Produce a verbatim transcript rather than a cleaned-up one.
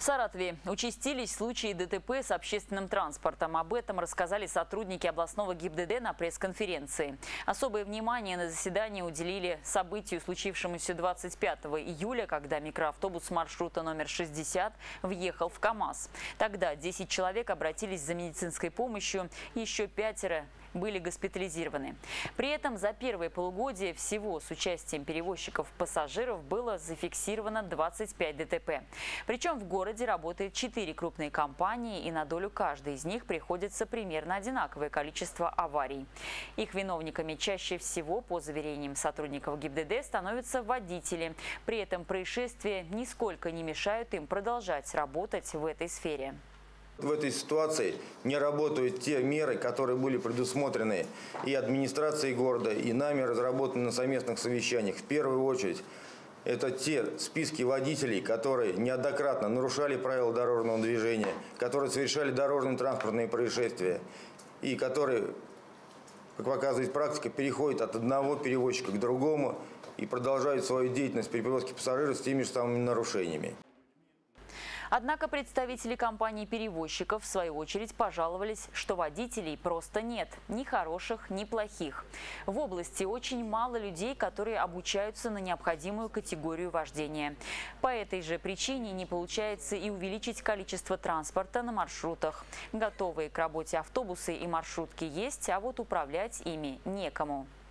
В Саратове участились случаи ДТП с общественным транспортом. Об этом рассказали сотрудники областного ГИБДД на пресс-конференции. Особое внимание на заседании уделили событию, случившемуся двадцать пятого июля, когда микроавтобус маршрута номер шестьдесят въехал в КАМАЗ. Тогда десять человек обратились за медицинской помощью, еще пятеро были госпитализированы. При этом за первое полугодие всего с участием перевозчиков-пассажиров было зафиксировано двадцать пять ДТП. Причем в городе работает четыре крупные компании, и на долю каждой из них приходится примерно одинаковое количество аварий. Их виновниками чаще всего, по заверениям сотрудников ГИБДД, становятся водители. При этом происшествия нисколько не мешают им продолжать работать в этой сфере. В этой ситуации не работают те меры, которые были предусмотрены и администрацией города, и нами разработаны на совместных совещаниях. В первую очередь, это те списки водителей, которые неоднократно нарушали правила дорожного движения, которые совершали дорожно-транспортные происшествия и которые, как показывает практика, переходят от одного перевозчика к другому и продолжают свою деятельность при перевозке пассажиров с теми же самыми нарушениями. Однако представители компаний-перевозчиков в свою очередь пожаловались, что водителей просто нет, ни хороших, ни плохих. В области очень мало людей, которые обучаются на необходимую категорию вождения. По этой же причине не получается и увеличить количество транспорта на маршрутах. Готовые к работе автобусы и маршрутки есть, а вот управлять ими некому.